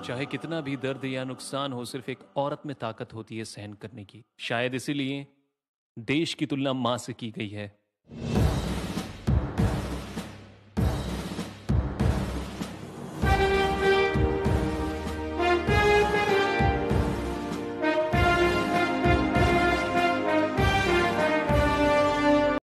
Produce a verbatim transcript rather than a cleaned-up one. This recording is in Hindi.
चाहे कितना भी दर्द या नुकसान हो, सिर्फ एक औरत में ताकत होती है सहन करने की। शायद इसीलिए देश की तुलना माँ से की गई है।